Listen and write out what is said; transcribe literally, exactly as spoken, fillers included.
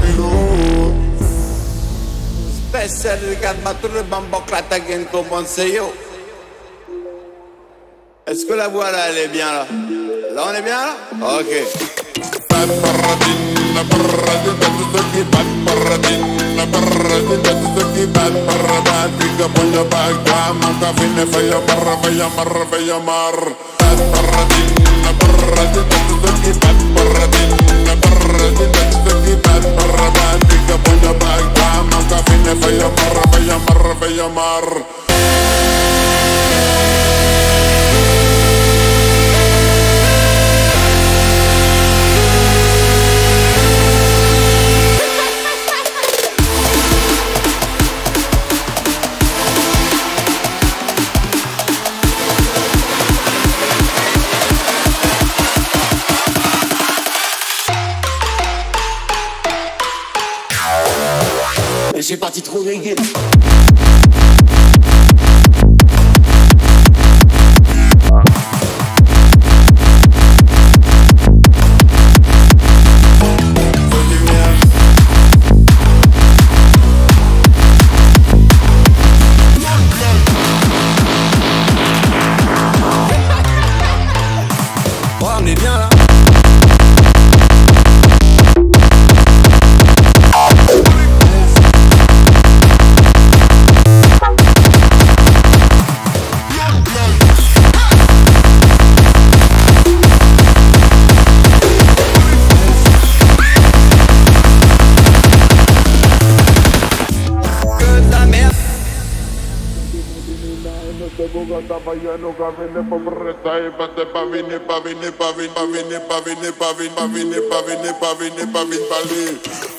Spécial regarde ma tour de bambok la tagen commence yo. Est-ce que la voix là elle est bien là? Là on est bien là? Ok. J'ai parti trop reggae. On est bien là. Pavini, pavini, pavini, pavini, pavini, pavini, pavini, pavini, pavini, pavini, pavini, pavini,